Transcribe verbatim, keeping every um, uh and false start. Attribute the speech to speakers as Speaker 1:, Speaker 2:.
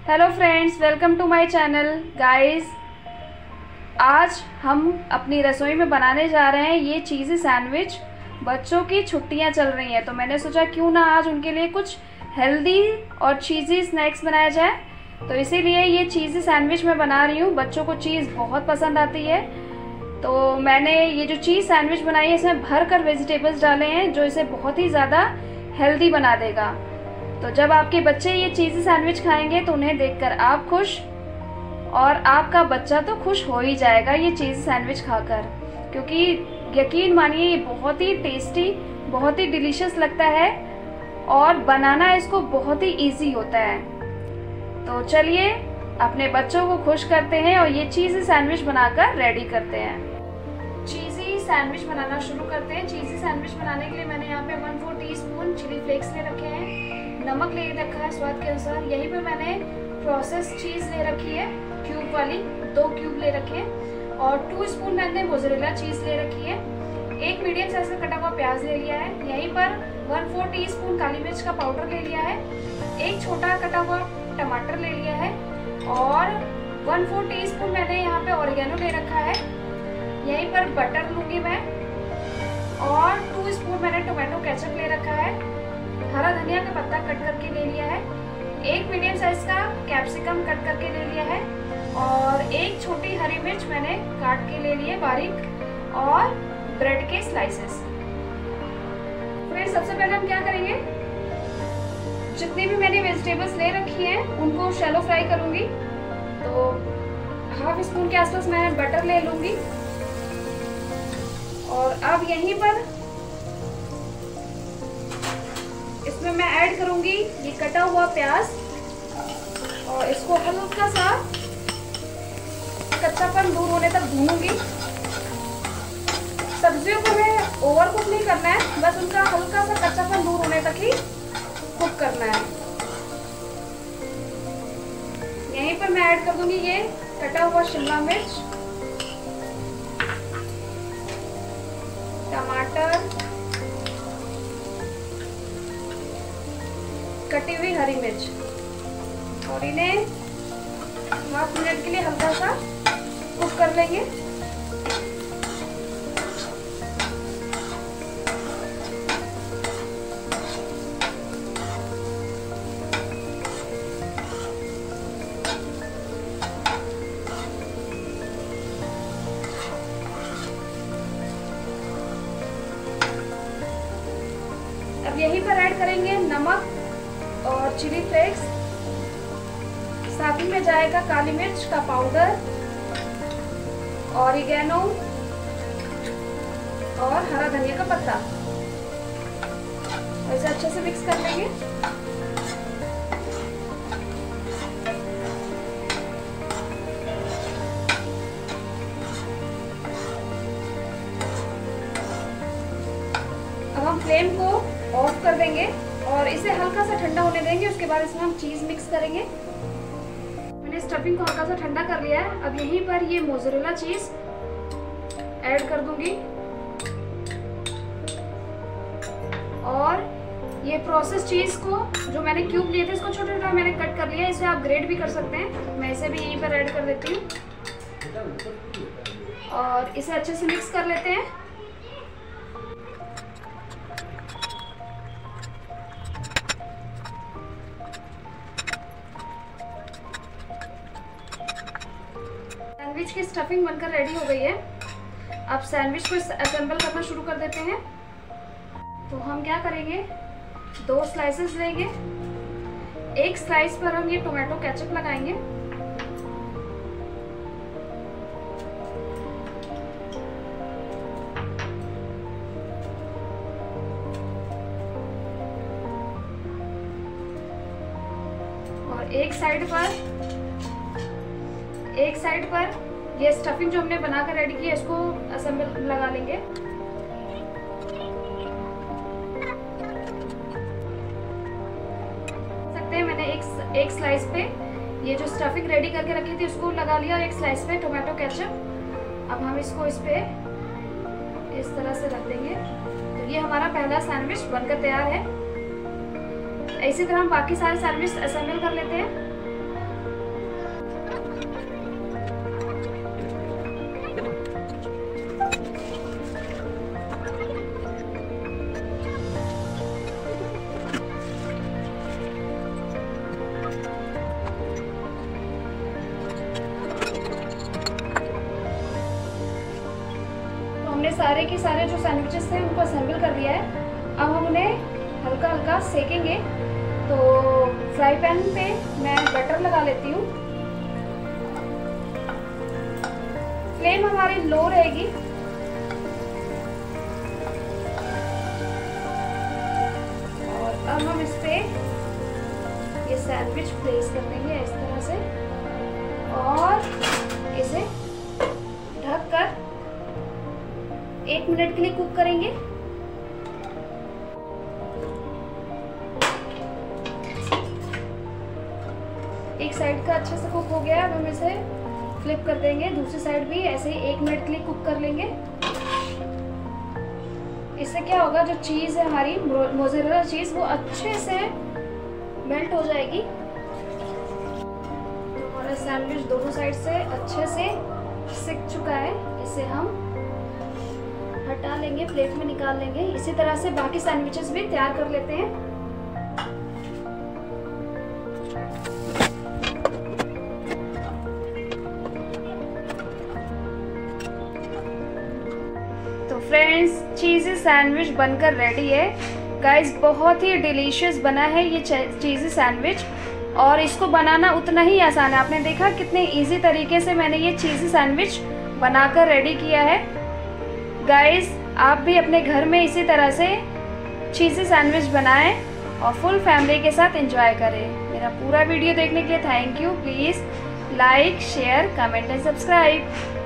Speaker 1: Hello friends, welcome to my channel. Guys, आज हम अपनी रसोई में बनाने जा रहे हैं ये चीज़ी सैंडविच। बच्चों की छुट्टियां चल रही हैं तो मैंने सोचा क्यों ना आज उनके लिए कुछ हेल्दी और चीज़ी स्नैक्स बनाया जाए। तो इसीलिए ये चीज़ी सैंडविच मैं बना रही हूँ। बच्चों को चीज़ बहुत पसंद आती है, तो मैंने ये जो चीज़ सैंडविच बनाई है इसमें भर कर वेजिटेबल्स डाले हैं जो इसे बहुत ही ज़्यादा हेल्दी बना देगा। तो जब आपके बच्चे ये चीज़ी सैंडविच खाएंगे तो उन्हें देखकर आप खुश और आपका बच्चा तो खुश हो ही जाएगा ये चीज़ी सैंडविच खाकर, क्योंकि यकीन मानिए ये बहुत ही टेस्टी, बहुत ही डिलीशियस लगता है और बनाना इसको बहुत ही इजी होता है। तो चलिए अपने बच्चों को खुश करते हैं और ये चीज़ी सैंडविच बनाकर रेडी करते हैं। चीज़ी सैंडविच बनाना शुरू करते हैं। चीज़ी सैंडविच बनाने के लिए मैंने यहाँ पे one four teaspoon chilli flakes ले रखे हैं, नमक ले रखा है स्वाद के अनुसार। यहीं पे मैंने प्रोसेस चीज़ ले रखी है क्यूब वाली, दो क्यूब ले रखे हैं, और टू स्पून मैंने मोज़रेला चीज़ ले रखी है। एक मीडियम साइज का कटा हुआ प्याज ले लिया है। यहीं पर वन फोर टी स्पून काली मिर्च का पाउडर ले लिया है। एक छोटा कटा हुआ टमाटर ले लिया है और वन फोर टी स्पून मैंने यहाँ पे ऑरिगेनो ले रखा है। यहीं पर बटर लूंगी मैं और टू स्पून मैंने टोमेटो केचप ले रखा है। हरा धनिया का पत्ता कट करके ले लिया है। एक मीडियम साइज का कैप्सिकम कट करके ले लिया है और एक छोटी हरी मिर्च मैंने काट के ले लिए बारीक, और ब्रेड के स्लाइसेस। फिर सबसे पहले हम क्या करेंगे, जितनी भी मैंने वेजिटेबल्स ले रखी हैं उनको शैलो फ्राई करूंगी। तो हाफ स्पून के आसपास मैं बटर ले लूंगी और अब यहीं पर इसमें मैं ऐड करूंगी ये कटा हुआ प्याज और इसको हल्का सा कच्चापन दूर होने तक भूनूंगी। सब्जियों को हमें ओवर कुक नहीं करना है, बस उनका हल्का सा कच्चापन दूर होने तक ही कुक करना है। यहीं पर मैं ऐड कर दूंगी ये कटा हुआ शिमला मिर्च, टमाटर, कटी हुई हरी मिर्च, और इन्हें हाफ मिनट के लिए हल्का सा कुक कर लेंगे। अब यहीं पर ऐड करेंगे नमक और चिली फ्लेक्स, साथ ही में जाएगा काली मिर्च का पाउडर, ऑरिगेनो और हरा धनिया का पत्ता। इसे अच्छे से मिक्स कर लेंगे। अब हम फ्लेम को ऑफ कर देंगे और इसे हल्का सा ठंडा होने देंगे। उसके बाद इसमें हम चीज मिक्स करेंगे। मैंने स्टफिंग को हल्का सा ठंडा कर लिया है। अब यहीं पर ये मोज़रेला चीज ऐड कर दूंगी और ये प्रोसेस चीज को जो मैंने क्यूब लिए थे इसको छोटे छोटा मैंने कट कर लिया है। इसे आप ग्रेट भी कर सकते हैं, मैं इसे भी यहीं पर ऐड कर देती हूँ और इसे अच्छे से मिक्स कर लेते हैं। सैंडविच की स्टफिंग बनकर रेडी हो गई है। अब सैंडविच को असेंबल करना शुरू कर देते हैं। तो हम क्या करेंगे, दो स्लाइसेस लेंगे। एक स्लाइस पर हम ये टोमेटो केचप लगाएंगे, और एक साइड पर एक साइड पर ये स्टफिंग जो हमने बनाकर रेडी की है इसको असेंबल लगा लेंगे। सकते हैं मैंने एक एक स्लाइस पे ये जो स्टफिंग रेडी करके रखी थी उसको लगा लिया और एक स्लाइस पे टोमेटो केचप। अब हम इसको इस पे इस तरह से रख देंगे। तो ये हमारा पहला सैंडविच बनकर तैयार है। इसी तरह हम बाकी सारे सैंडविच असेंबल कर लेते हैं। बाकी सारे जो सैंडविचेस थे उनको असेंबल कर लिया है। अब हम उन्हें हल्का हल्का सेकेंगे। तो फ्राई पैन पे मैं बटर लगा लेती हूँ। फ्लेम हमारी लो रहेगी। और अब हम इस पे ये सैंडविच प्लेस कर देंगे इस तरह से और इसे ढककर एक मिनट के लिए कुक करेंगे। एक साइड का अच्छे से कुक हो गया। अब हम इसे फ्लिप कर देंगे, दूसरी साइड भी ऐसे ही एक मिनट के लिए कुक कर लेंगे। इससे क्या होगा, जो चीज़ है हमारी मोज़रेला चीज़ वो अच्छे से मेल्ट हो जाएगी। तो हमारा सैंडविच दोनों साइड से अच्छे से सिक चुका है। इसे हम हटा लेंगे, प्लेट में निकाल लेंगे। इसी तरह से बाकी सैंडविचेस भी तैयार कर लेते हैं। तो फ्रेंड्स, चीज़ी सैंडविच बनकर रेडी है। गाइस, बहुत ही डिलीशियस बना है ये चीज़ी सैंडविच और इसको बनाना उतना ही आसान है। आपने देखा कितने इजी तरीके से मैंने ये चीज़ी सैंडविच बनाकर रेडी किया है। गाइस, आप भी अपने घर में इसी तरह से चीज़ी सैंडविच बनाएं और फुल फैमिली के साथ एंजॉय करें। मेरा पूरा वीडियो देखने के लिए thank you. Please like, share, comment and subscribe.